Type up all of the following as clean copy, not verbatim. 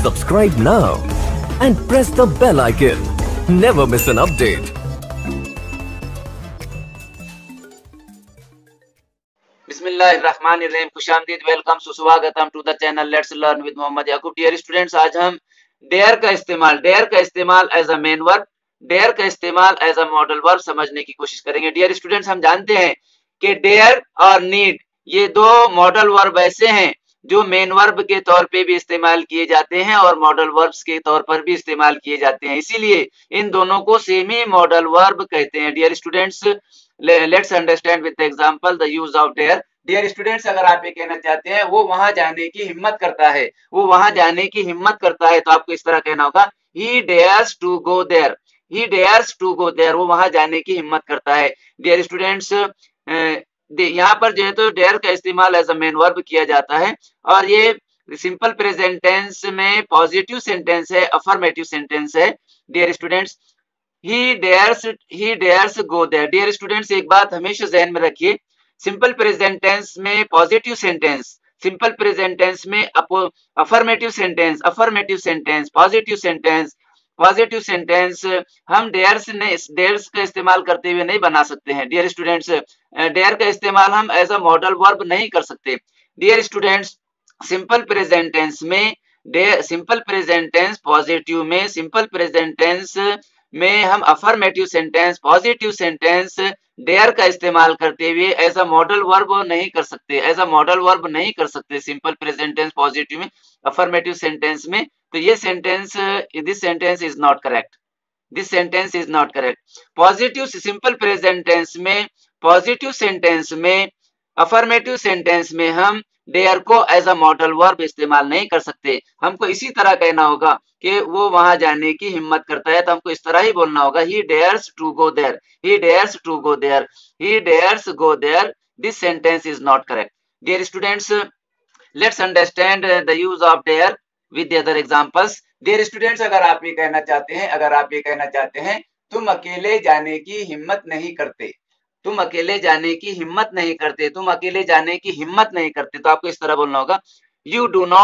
Subscribe now and press the bell icon. Never miss an update. बिस्मिल्लाहिर्रहमानिर्रहीम। खुशामदीद, welcome, सुस्वागतम to the channel let's learn with Mohammad Yakub. Dear students, आज हम dare का इस्तेमाल as a main verb, dare का इस्तेमाल एज अ मॉडल वर्ब समझने की कोशिश करेंगे। डियर स्टूडेंट्स, हम जानते हैं कि डेयर और नीड ये दो मॉडल वर्ब ऐसे हैं जो मेन वर्ब के तौर पे भी इस्तेमाल किए जाते हैं और मॉडल वर्ब्स के तौर पर भी इस्तेमाल किए जाते हैं, इसीलिए इन दोनों को सेमी मॉडल वर्ब कहते हैं। Dear students, let's understand with example the use of dare. Dear students, अगर आप ये कहना चाहते हैं वो वहां जाने की हिम्मत करता है, वो वहां जाने की हिम्मत करता है, तो आपको इस तरह कहना होगा he dares to go there, he dares to go there, वो वहां जाने की हिम्मत करता है। डियर स्टूडेंट्स, यहाँ पर जो है तो डेयर का इस्तेमाल एज अ मेन वर्ब किया जाता है और ये सिंपल प्रेजेंट टेंस में पॉजिटिव सेंटेंस है, अफर्मेटिव सेंटेंस है। Dear students, he dares go there. Dear students, एक बात हमेशा ध्यान में रखिए, सिंपल प्रेजेंट टेंस में positive sentence, simple present tense में अफर्मेटिव सेंटेंस, पॉजिटिव सेंटेंस हम डेयर्स का इस्तेमाल करते हुए नहीं बना सकते हैं। डियर स्टूडेंट्स, डेयर का इस्तेमाल हम एज अ मॉडल वर्ब नहीं कर सकते। Dear students, simple present tense में सिंपल प्रेजेंट टेंस पॉजिटिव में, सिंपल प्रेजेंट टेंस में हम affirmative sentence, positive sentence dare का इस्तेमाल करते हुए एज अ मॉडल वर्ब नहीं कर सकते, एज अ मॉडल वर्ब नहीं कर सकते सिंपल प्रेजेंट टेंस पॉजिटिव में, अफर्मेटिव सेंटेंस में। तो ये sentence, this sentence is not correct, this sentence is not correct. Positive simple present tense में, पॉजिटिव सेंटेंस में, अफर्मेटिव सेंटेंस में हम डेयर को एज अ मॉडल वर्ब इस्तेमाल नहीं कर सकते। हमको इसी तरह कहना होगा कि वो वहां जाने की हिम्मत करता है, तो हमको इस तरह ही बोलना होगा he dares to go there, he dares to go there, he dares go there. This sentence is not correct. Dear students, let's understand the use of dare with the other examples. Dear students, अगर आप ये कहना चाहते हैं तुम अकेले जाने की हिम्मत नहीं करते, तुम अकेले जाने की हिम्मत नहीं करते, तुम अकेले जाने की हिम्मत नहीं करते, तो आपको इस तरह बोलना होगा you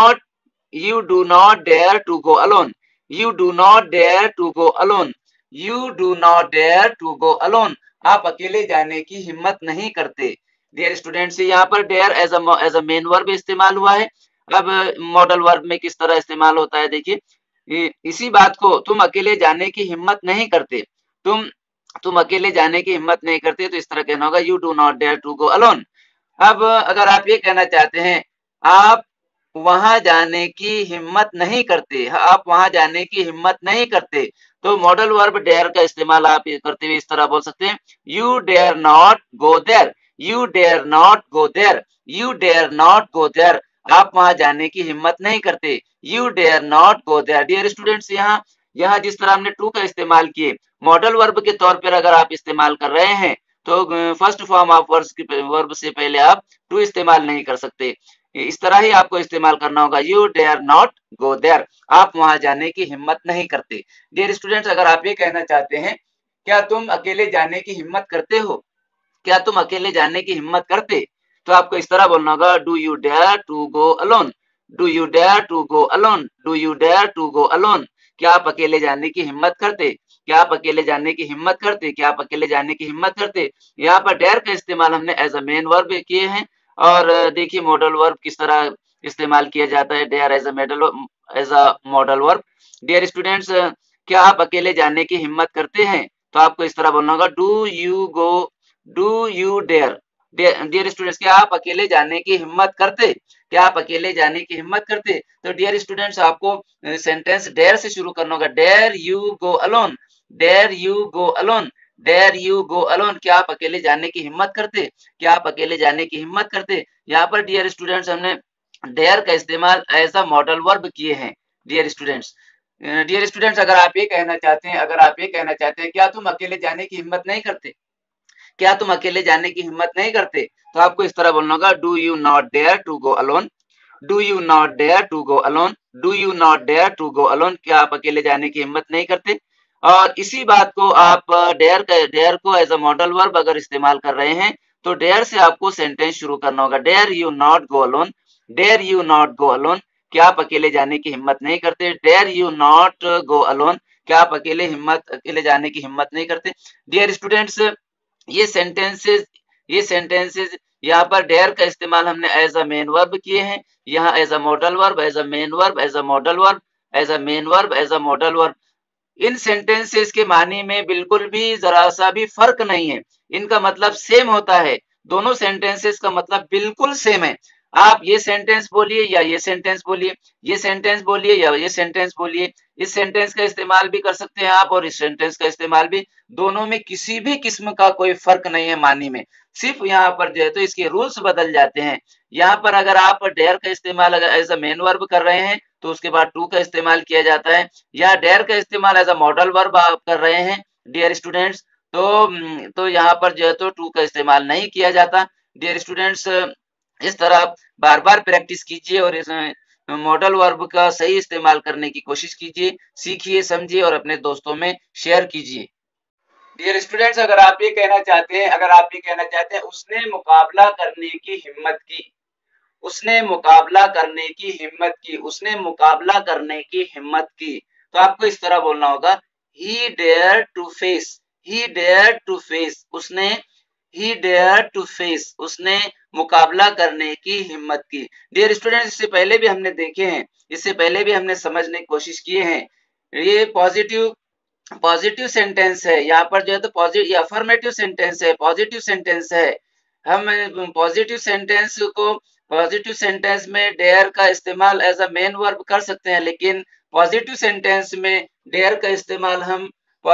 do not dare to go alone, you do not dare to go alone, you do not dare to go alone, आप अकेले जाने की हिम्मत नहीं करते। डियर स्टूडेंट्स, यहाँ पर dare as a main verb इस्तेमाल हुआ है। अब मॉडल वर्ब में किस तरह इस्तेमाल होता है देखिए, इसी बात को तुम अकेले जाने की हिम्मत नहीं करते, तुम अकेले जाने की हिम्मत नहीं करते, तो इस तरह कहना होगा you do not dare to go alone. अब अगर आप ये कहना चाहते हैं आप वहां जाने की हिम्मत नहीं करते, आप वहां जाने की हिम्मत नहीं करते, तो मॉडल वर्ब डेयर का इस्तेमाल आप करते हुए इस तरह बोल सकते हैं you dare not go there, you dare not go there, you dare not go there, आप वहां जाने की हिम्मत नहीं करते, you dare not go there. Dear students, यहाँ जिस तरह हमने टू का इस्तेमाल किए मॉडल वर्ब के तौर पर अगर आप इस्तेमाल कर रहे हैं तो फर्स्ट फॉर्म ऑफ वर्ब से पहले आप टू इस्तेमाल नहीं कर सकते। इस तरह ही आपको इस्तेमाल करना होगा you dare not go there, आप वहां जाने की हिम्मत नहीं करते। डियर स्टूडेंट्स, अगर आप ये कहना चाहते हैं क्या तुम अकेले जाने की हिम्मत करते हो, क्या तुम अकेले जाने की हिम्मत करते, तो आपको इस तरह बोलना होगा do you dare to go alone, do you dare to go alone, do you dare to go alone, क्या आप अकेले जाने की हिम्मत करते, क्या आप अकेले जाने की हिम्मत करते, क्या आप अकेले जाने की हिम्मत करते। यहाँ पर डेयर का इस्तेमाल हमने एज अ मेन वर्ब किए हैं और देखिए मॉडल वर्ब किस तरह इस्तेमाल किया जाता है, dare as a modal verb. Dear students, क्या आप अकेले जाने की हिम्मत करते हैं, तो आपको इस तरह बोलना होगा do you dare. Dear students, क्या आप अकेले जाने की हिम्मत करते, क्या आप अकेले जाने की हिम्मत करते, तो डियर स्टूडेंट्स आपको सेंटेंस डेयर से शुरू करना होगा, dare you go alone, dare you go alone, dare you go alone, क्या आप अकेले जाने की हिम्मत करते, क्या आप अकेले जाने की हिम्मत करते। यहाँ पर डियर स्टूडेंट्स हमने डेयर का इस्तेमाल एज अ मॉडल वर्ब किए हैं। डियर स्टूडेंट्स, अगर आप ये कहना चाहते हैं क्या तुम अकेले जाने की हिम्मत नहीं करते, क्या तुम अकेले जाने की हिम्मत नहीं करते, तो आपको इस तरह बोलना होगा do you not dare to go alone, do you not dare to go alone, do you not dare to go alone, क्या आप अकेले जाने की हिम्मत नहीं करते। और इसी बात को आप डेयर को एज अ मॉडल वर्ब अगर इस्तेमाल कर रहे हैं तो डेयर से आपको सेंटेंस शुरू करना होगा, dare you not go alone, dare you not go alone, क्या आप अकेले जाने की हिम्मत नहीं करते? Dare you not go alone, क्या आप अकेले जाने की हिम्मत नहीं करते? डियर स्टूडेंट्स, ये सेंटेंसेस ये सेंटेंसेस यहाँ पर डेयर का इस्तेमाल हमने एज अ मेन वर्ब किए हैं, यहाँ as a modal verb, as a main verb, as a modal verb, as a main verb, as a modal verb. इन सेंटेंसेस के मानी में बिल्कुल भी जरा सा भी फर्क नहीं है, इनका मतलब सेम होता है, दोनों सेंटेंसेस का मतलब बिल्कुल सेम है। आप ये सेंटेंस बोलिए या ये सेंटेंस बोलिए, ये सेंटेंस बोलिए या ये सेंटेंस बोलिए, इस सेंटेंस का इस्तेमाल भी कर सकते हैं आप और इस सेंटेंस का इस्तेमाल भी, दोनों में किसी भी किस्म का कोई फर्क नहीं है मानी में, सिर्फ यहाँ पर जो है तो इसके रूल्स बदल जाते हैं। यहाँ पर अगर आप डेयर का इस्तेमाल अगर एज अ मेन वर्ब कर रहे हैं तो उसके बाद टू का इस्तेमाल किया जाता है, या डेयर का इस्तेमाल एज अ मॉडल वर्ब आप कर रहे हैं डियर स्टूडेंट्स, तो यहाँ पर जो है तो टू का इस्तेमाल नहीं किया जाता। डियर स्टूडेंट्स, इस तरह आप बार बार प्रैक्टिस कीजिए और इस मॉडल वर्ब का सही इस्तेमाल करने की कोशिश कीजिए, सीखिए, समझिए और अपने दोस्तों में शेयर कीजिए। डियर स्टूडेंट्स, अगर आप ये कहना चाहते हैं उसने मुकाबला करने की हिम्मत की, उसने मुकाबला करने की हिम्मत की, उसने मुकाबला करने की हिम्मत की, तो आपको इस तरह बोलना होगा he dared to face, he dared to face, he dared to face, उसने मुकाबला करने की हिम्मत की। डियर स्टूडेंट्स, इससे पहले भी हमने देखे हैं, इससे पहले भी हमने समझने की कोशिश किए हैं, ये पॉजिटिव सेंटेंस है, यहाँ पर जो है तो पॉजिटिव अफर्मेटिव सेंटेंस है, पॉजिटिव सेंटेंस है। हम पॉजिटिव सेंटेंस में डेयर का इस्तेमाल एज अ मेन वर्ब कर सकते हैं, लेकिन पॉजिटिव सेंटेंस में डेयर का इस्तेमाल हम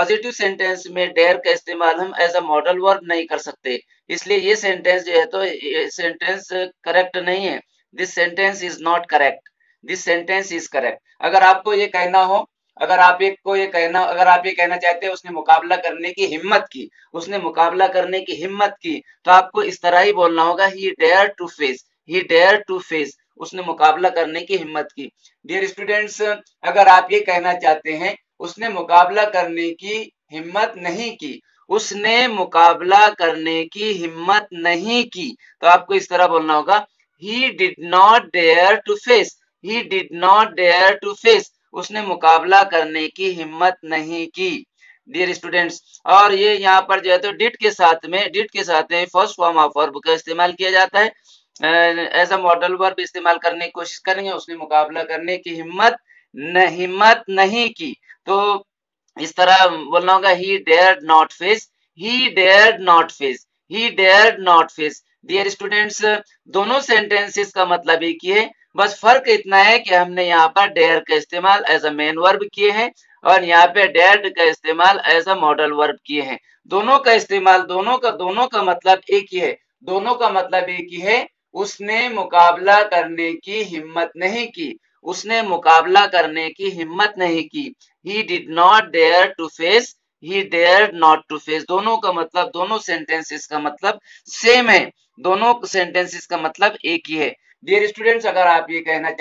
एज अ मॉडल वर्ब नहीं कर सकते, इसलिए ये सेंटेंस जो है तो ये सेंटेंस करेक्ट नहीं है। This sentence is not correct, this sentence is correct. अगर आपको ये कहना हो, अगर आप ये कहना चाहते हैं उसने मुकाबला करने की हिम्मत की, उसने मुकाबला करने की हिम्मत की, तो आपको इस तरह ही बोलना होगा he dared to face, he dared to face, उसने मुकाबला करने की हिम्मत की। डियर स्टूडेंट्स, अगर आप ये कहना चाहते हैं उसने मुकाबला करने की हिम्मत नहीं की, उसने मुकाबला करने की हिम्मत नहीं की, तो आपको इस तरह बोलना होगा he did not dare to face, he did not dare to face, उसने मुकाबला करने की हिम्मत नहीं की। डियर स्टूडेंट्स, और ये यहाँ पर जो है तो डिड के साथ में फर्स्ट फॉर्म ऑफ वर्ब का इस्तेमाल किया जाता है, एज अ मॉडल वर्ब इस्तेमाल करने की कोशिश करेंगे, उसने मुकाबला करने की हिम्मत नहीं की, तो इस तरह बोलना होगा he dared not face, he dared not face, he dared not face। Dear students, दोनों सेंटेंसेस का मतलब एक ही है, बस फर्क इतना है कि हमने यहाँ पर डेयर का इस्तेमाल एज अ मेन वर्ब किए हैं और यहाँ पे डेयर्ड का इस्तेमाल एज अ मॉडल वर्ब किए हैं। दोनों का मतलब एक ही है, दोनों का मतलब एक ही है, उसने मुकाबला करने की हिम्मत नहीं की, उसने मुकाबला करने की हिम्मत नहीं की। he did not dare to face, he dared not to face, दोनों का मतलब, दोनों सेंटेंसेस का मतलब सेम है, दोनों सेंटेंसेस का मतलब एक ही है। डियर स्टूडेंट्स, अगर आप ये कहना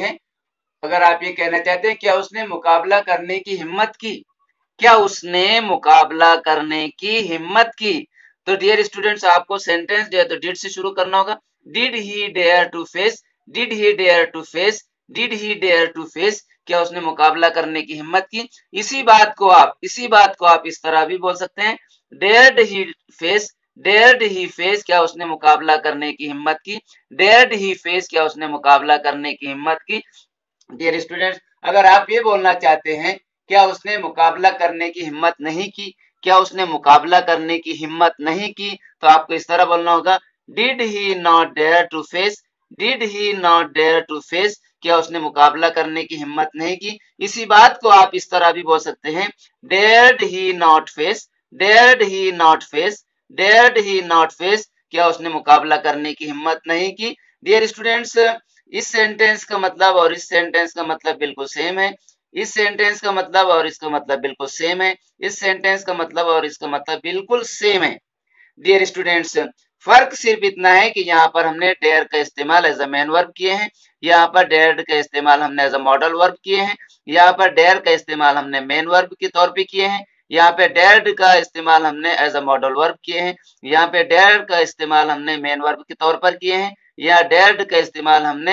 चाहते हैं क्या उसने मुकाबला करने की हिम्मत की, क्या उसने मुकाबला करने की हिम्मत की, तो डियर स्टूडेंट्स आपको सेंटेंस जो है तो डिड से शुरू करना होगा। Did he dare to face, did he dare to face, did he dare to face, क्या उसने मुकाबला करने की हिम्मत की। इसी बात को आप इस तरह भी बोल सकते हैं, dared he face, dared he face, क्या उसने मुकाबला करने की हिम्मत की, डेयर्ड ही फेस, क्या उसने मुकाबला करने की हिम्मत की। डियर स्टूडेंट्स, अगर आप ये बोलना चाहते हैं क्या उसने मुकाबला करने की हिम्मत नहीं की, क्या उसने मुकाबला करने की हिम्मत नहीं की, तो आपको इस तरह बोलना होगा did he not dare to face, did he not dare to face, क्या उसने मुकाबला करने की हिम्मत नहीं की। इसी बात को आप इस तरह भी बोल सकते हैं, dared he not face, dared he not face, dared he not face, क्या उसने मुकाबला करने की हिम्मत नहीं की। डियर स्टूडेंट्स, इस सेंटेंस का मतलब और इस सेंटेंस का मतलब बिल्कुल सेम है, इस सेंटेंस का मतलब और इसका मतलब बिल्कुल सेम है, इस सेंटेंस का मतलब और इसका मतलब बिल्कुल सेम है। डियर स्टूडेंट्स, फर्क सिर्फ इतना है कि यहाँ पर हमने डेयर का इस्तेमाल एज अ मेन वर्ब किए हैं, यहाँ पर डेयर्ड का इस्तेमाल हमने एज अ मॉडल वर्ब किए हैं, यहाँ पर डेयर का इस्तेमाल हमने मेन वर्ब के तौर पे किए हैं, यहाँ पे डेयर्ड का इस्तेमाल हमने एज अ मॉडल वर्ब किए हैं, यहाँ पे डेयर का इस्तेमाल हमने मेन वर्ब के तौर पर किए हैं, यहाँ डेयर्ड का इस्तेमाल हमने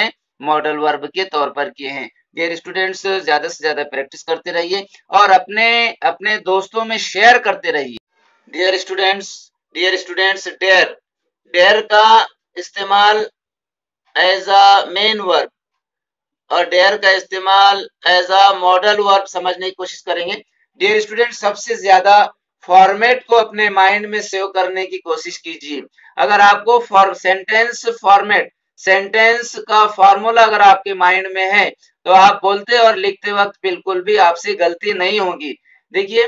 मॉडल वर्ब के तौर पर किए हैं। डियर स्टूडेंट्स, ज्यादा से ज्यादा प्रैक्टिस करते रहिए और अपने अपने दोस्तों में शेयर करते रहिए। डियर स्टूडेंट्स, डेयर डेयर का इस्तेमाल एज अ मेन वर्ब और डेयर का इस्तेमाल एज अ मॉडल वर्ब समझने की कोशिश करेंगे। डियर स्टूडेंट, सबसे ज्यादा फॉर्मेट को अपने माइंड में सेव करने की कोशिश कीजिए। अगर आपको सेंटेंस फॉर्मेट, सेंटेंस का फॉर्मूला अगर आपके माइंड में है तो आप बोलते और लिखते वक्त बिल्कुल भी आपसे गलती नहीं होगी। देखिए,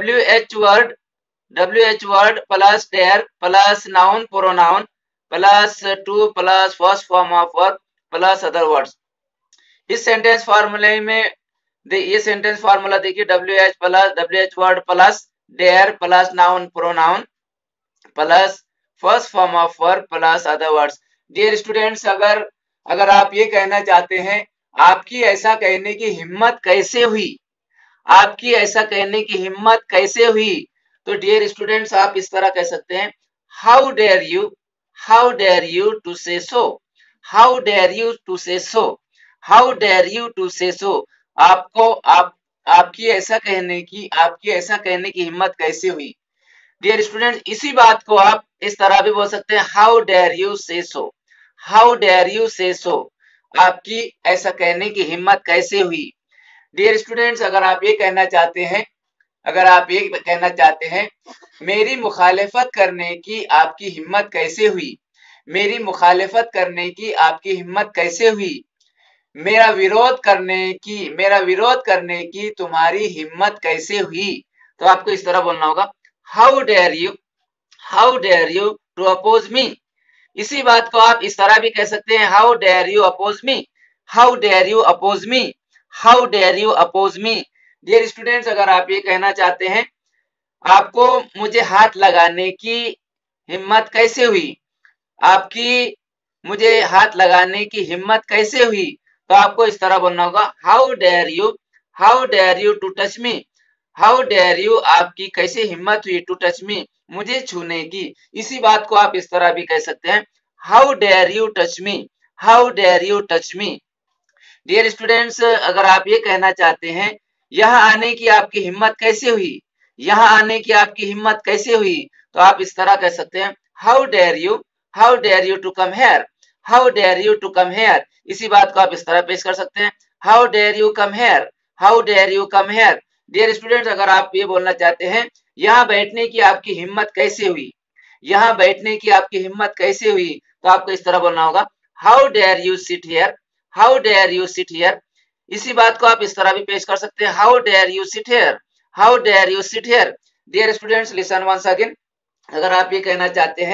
WH word plus dare plus noun pronoun plus to plus first form of verb plus other words. इस सेंटेंस फार्मूले में ये सेंटेंस फार्मूला देखिए, WH word plus dare plus noun pronoun plus first form of verb plus other words. Dear students, अगर आप ये कहना चाहते हैं आपकी ऐसा कहने की हिम्मत कैसे हुई, आपकी ऐसा कहने की हिम्मत कैसे हुई, तो डियर स्टूडेंट्स आप इस तरह कह सकते हैं, how dare you to say so, how dare you to say so, how dare you to say so. आपकी ऐसा कहने की हिम्मत कैसे हुई। डियर स्टूडेंट, इसी बात को आप इस तरह भी बोल सकते हैं, हाउ डेयर यू से सो, हाउ डेयर यू से सो, आपकी ऐसा कहने की हिम्मत कैसे हुई। डियर स्टूडेंट्स, अगर आप ये कहना चाहते हैं मेरी मुखालिफत करने की आपकी हिम्मत कैसे हुई, मेरी मुखालिफत करने की आपकी हिम्मत कैसे हुई, मेरा विरोध करने की तुम्हारी हिम्मत कैसे हुई, तो आपको इस तरह बोलना होगा, how dare you to oppose me. इसी बात को आप इस तरह भी कह सकते हैं, how dare you oppose me, how dare you oppose me, how dare you oppose me. Dear students, अगर आप ये कहना चाहते हैं आपको मुझे हाथ लगाने की हिम्मत कैसे हुई, आपकी मुझे हाथ लगाने की हिम्मत कैसे हुई, तो आपको इस तरह बोलना होगा, how dare you to touch me, how dare you, आपकी कैसे हिम्मत हुई, टू टच मी, मुझे छूने की। इसी बात को आप इस तरह भी कह सकते हैं, how dare you touch me, how dare you touch me. Dear students, अगर आप ये कहना चाहते हैं यहाँ आने की आपकी हिम्मत कैसे हुई, यहाँ आने की आपकी हिम्मत कैसे हुई, तो आप इस तरह कह सकते हैं, how dare you to come here, how dare you to come here. इसी बात को आप इस तरह पेश कर सकते हैं, how dare you come here, how dare you come here. Dear students, अगर आप ये बोलना चाहते हैं यहाँ बैठने की आपकी हिम्मत कैसे हुई, यहाँ बैठने की आपकी हिम्मत कैसे हुई, तो आपको इस तरह बोलना होगा, how dare you sit here, how dare you sit here. इसी बात को आप इस तरह भी पेश कर सकते हैं, how dare you sit here, how dare you sit here. Dear students, listen once again, अगर आप ये कहना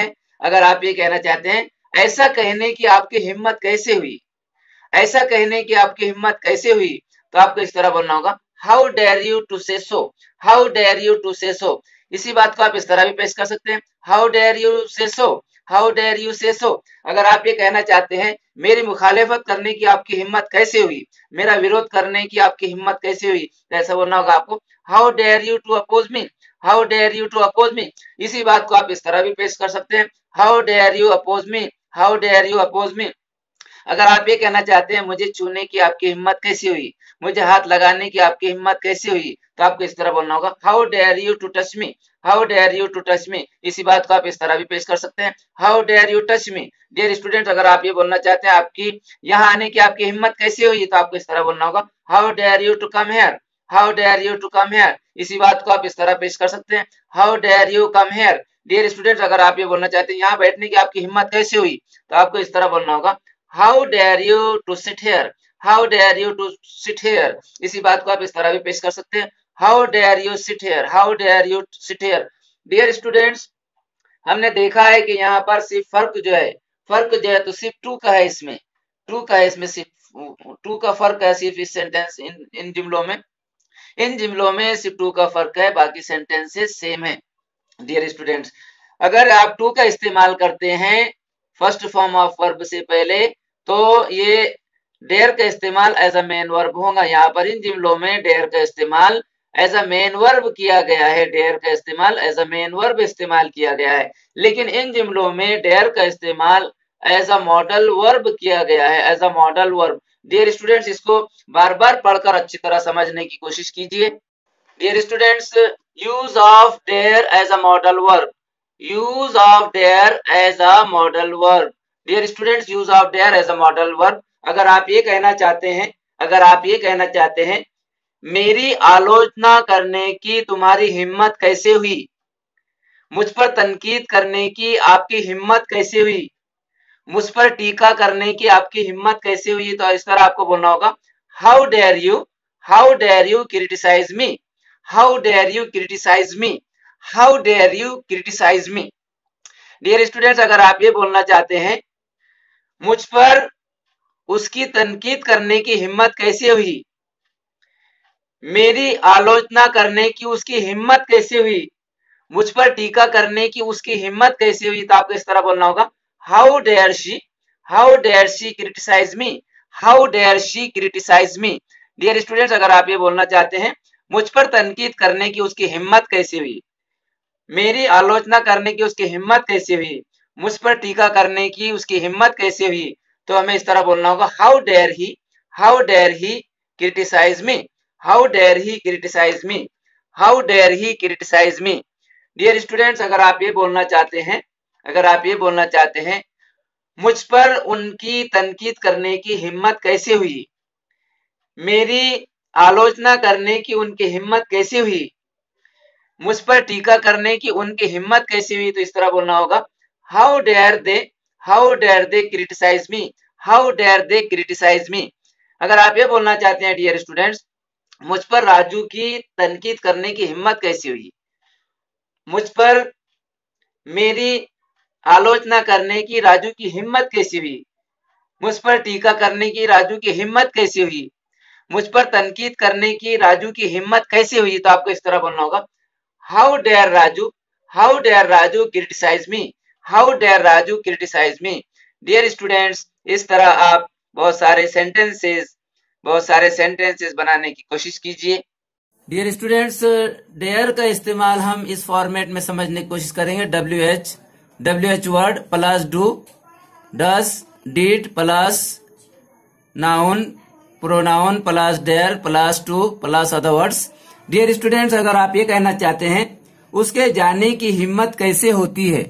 चाहते हैं ऐसा कहने की आपकी हिम्मत कैसे हुई, ऐसा कहने की आपकी हिम्मत कैसे हुई, तो आपको इस तरह बोलना होगा, how dare you to say so, how dare you to say so. इसी बात को आप इस तरह भी पेश कर सकते हैं, हाउ डेयर यू से सो, हाउ डेयर यू से सो। अगर आप ये कहना चाहते हैं मेरी मुखालिफत करने की आपकी हिम्मत कैसे हुई, मेरा विरोध करने की आपकी हिम्मत कैसे हुई, तो ऐसा बोलना होगा आपको, how dare you to oppose me, how dare you to oppose me. इसी बात को आप इस तरह भी पेश कर सकते हैं, how dare you oppose me, how dare you oppose me. अगर आप ये कहना चाहते हैं मुझे छूने की आपकी हिम्मत कैसी हुई, मुझे हाथ लगाने की आपकी हिम्मत कैसी हुई, तो आपको इस तरह बोलना होगा, how dare you to touch me, how dare you to touch me. इसी बात को आप इस तरह भी पेश कर सकते हैं, how dare you touch me. Dear student, अगर आप ये बोलना चाहते हैं आपकी यहाँ आने की आपकी हिम्मत कैसी हुई, तो आपको इस तरह बोलना होगा, how dare you to come here, how dare you to come here. इसी बात को आप इस तरह पेश कर सकते हैं, how dare you come here. Dear student, अगर आप ये बोलना चाहते हैं यहाँ बैठने की आपकी हिम्मत कैसे हुई, तो आपको इस तरह बोलना होगा, how dare you to sit here, how dare you to sit here. इसी बात को आप इस तरह भी पेश कर सकते हैं, how dare you sit here, how dare you sit here. Dear students, हमने देखा है कि यहाँ पर सिर्फ फर्क जो है तो सिर्फ टू का है, इसमें टू का है, इसमें सिर्फ टू का फर्क है, सिर्फ इस सेंटेंस इन जुमलों में सिर्फ टू का फर्क है, बाकी सेंटेंसेस सेम है। डियर स्टूडेंट्स, अगर आप टू का इस्तेमाल करते हैं फर्स्ट फॉर्म ऑफ वर्ब से पहले, तो ये डेयर का इस्तेमाल एज अ मेन वर्ब होगा। यहाँ पर इन जुमलों में डेयर का इस्तेमाल एज अ मेन वर्ब किया गया है, डेयर का इस्तेमाल एज अ मेन वर्ब इस्तेमाल किया गया है। लेकिन इन जुमलों में डेयर का इस्तेमाल एज अ मॉडल वर्ब किया गया है, as a modal verb. Dear students, इसको बार बार पढ़कर अच्छी तरह समझने की कोशिश कीजिए। Dear students, use of dare as a modal verb, use of dare as a modal verb. Dear students, use of dare as a modal verb, अगर आप ये कहना चाहते हैं, अगर आप ये कहना चाहते हैं मेरी आलोचना करने की तुम्हारी हिम्मत कैसे हुई, मुझ पर तनकीद करने की आपकी हिम्मत कैसे हुई, मुझ पर टीका करने की आपकी हिम्मत कैसे हुई, तो इस तरह आपको बोलना होगा how dare you criticise me, how dare you criticise me, how dare you criticise me. Dear students, अगर आप ये बोलना चाहते हैं मुझ पर उसकी तनकीद करने की हिम्मत कैसे हुई, मेरी आलोचना करने की उसकी हिम्मत कैसे हुई, मुझ पर टीका करने की उसकी हिम्मत कैसे हुई, तो आपको इस तरह बोलना होगा how dare she criticise me, how dare she criticise me. Dear students, अगर आप ये बोलना चाहते हैं मुझ पर तनकीद करने की उसकी हिम्मत कैसे हुई, मेरी आलोचना करने की उसकी हिम्मत कैसे हुई, मुझ पर टीका करने की उसकी हिम्मत कैसे हुई, तो हमें इस तरह बोलना होगा how dare he criticise me, how dare he criticise me, how dare he criticise me. Dear students, अगर आप ये बोलना चाहते हैं, अगर आप ये बोलना चाहते हैं मुझ पर उनकी तनकीद करने की हिम्मत कैसे हुई, मेरी आलोचना करने की उनकी हिम्मत कैसे हुई, मुझ पर टीका करने की उनकी हिम्मत कैसी हुई, तो इस तरह बोलना होगा how dare they criticise me, how dare they criticise me. अगर आप ये बोलना चाहते हैं डियर स्टूडेंट्स मुझ पर राजू की तनकीद करने की हिम्मत कैसी हुई, मुझ पर मेरी आलोचना करने की राजू की हिम्मत कैसी हुई, मुझ पर टीका करने की राजू की हिम्मत कैसी हुई, मुझ पर तनकीद करने की राजू की हिम्मत कैसे हुई, तो आपको इस तरह बोलना होगा how dare Raju criticise me, how dare Raju criticise me. Dear students, इस तरह आप बहुत सारे सेंटेंसेस बनाने की कोशिश कीजिए। डियर स्टूडेंट्स, डेयर का इस्तेमाल हम इस फॉर्मेट में समझने की कोशिश करेंगे। WH word plus do, does, did plus noun, pronoun plus dare plus to plus other words. Dear students, अगर आप ये कहना चाहते हैं उसके जाने की हिम्मत कैसे होती है,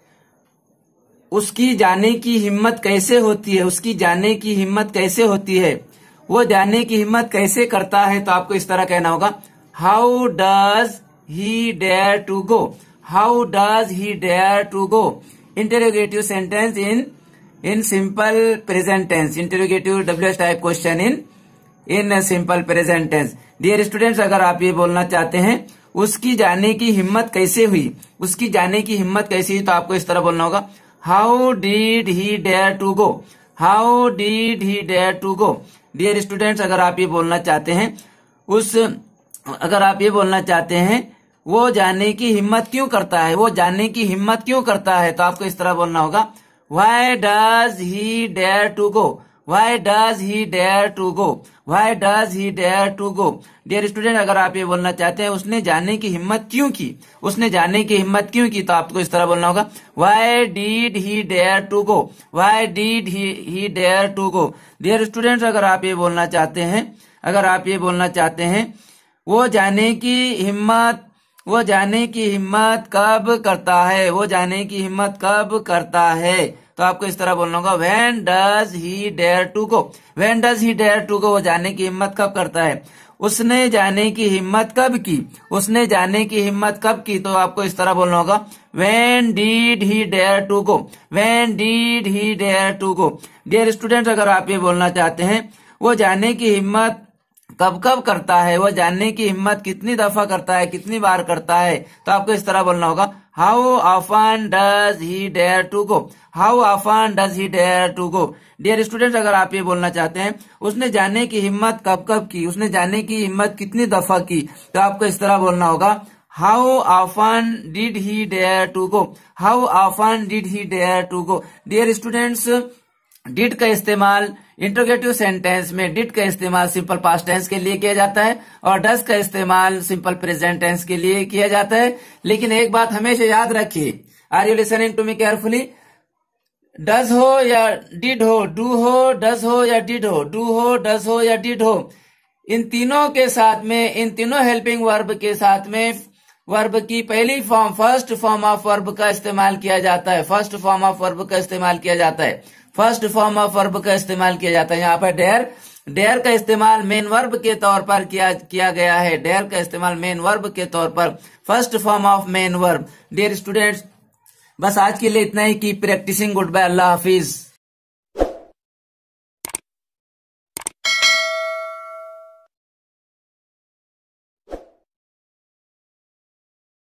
उसकी जाने की हिम्मत कैसे होती है, उसकी जाने की हिम्मत कैसे होती है, वो जाने की हिम्मत कैसे करता है, तो आपको इस तरह कहना होगा how does he dare to go, how does he dare to go. Interrogative sentence in simple present tense, interrogative WH type question in simple present tense. Dear students, अगर आप ये बोलना चाहते हैं उसकी जाने की हिम्मत कैसे हुई, उसकी जाने की हिम्मत कैसी हुई, तो आपको इस तरह बोलना होगा how did he dare to go, how did he dare to go. Dear students, अगर आप ये बोलना चाहते हैं अगर आप ये बोलना चाहते हैं वो जाने की हिम्मत क्यों करता है, वो जाने की हिम्मत क्यों करता है, तो आपको इस तरह बोलना होगा why does he dare to go, why does he dare to go, why does he dare to go. Dear student, अगर आप ये बोलना चाहते हैं उसने जाने की हिम्मत क्यों की, उसने जाने की हिम्मत क्यों की, तो आपको इस तरह बोलना होगा why did he dare to go, why did he dare to go. Dear students, अगर आप ये बोलना चाहते हैं, अगर आप ये बोलना चाहते हैं वो जाने की हिम्मत कब करता है, वो जाने की हिम्मत कब करता है, तो आपको इस तरह बोलना होगा when does he dare to go, when does he dare to go, वो जाने की हिम्मत कब करता है, उसने जाने की हिम्मत कब की, उसने जाने की हिम्मत कब की, तो आपको इस तरह बोलना होगा when did he dare to go, when did he dare to go. Dear students, अगर आप ये बोलना चाहते हैं वो जाने की हिम्मत कब कब करता है, वो जानने की हिम्मत कितनी दफा करता है, कितनी बार करता है, तो आपको इस तरह बोलना होगा how often does he dare to go, how often does he dare to go. Dear students, अगर आप ये बोलना चाहते हैं उसने जानने की हिम्मत कब कब की, उसने जानने की हिम्मत कितनी दफा की, तो आपको इस तरह बोलना होगा how often did he dare to go, how often did he dare to go. Dear students, did का इस्तेमाल इंट्रोगेटिव सेंटेंस में डिड का इस्तेमाल सिंपल पास्ट टेंस के लिए किया जाता है और डज का इस्तेमाल सिंपल प्रेजेंट टेंस के लिए किया जाता है। लेकिन एक बात हमेशा याद रखिए, are you listening to me carefully, does हो या डिड हो, डू हो, डज हो या डिड हो, डू हो, डज हो या डिड हो, इन तीनों के साथ में, इन तीनों हेल्पिंग वर्ब के साथ में वर्ब की पहली form, first form of verb का इस्तेमाल किया जाता है। फर्स्ट फॉर्म ऑफ वर्ब का इस्तेमाल किया जाता है। फर्स्ट फॉर्म ऑफ वर्ब का इस्तेमाल किया जाता है। यहाँ पर डेयर, डेयर का इस्तेमाल मेन वर्ब के तौर पर किया गया है। डेयर का इस्तेमाल मेन वर्ब के तौर पर, first form of main verb. Dear students, बस आज के लिए इतना ही। की प्रैक्टिसिंग। गुड बाय, अल्लाह हाफिज।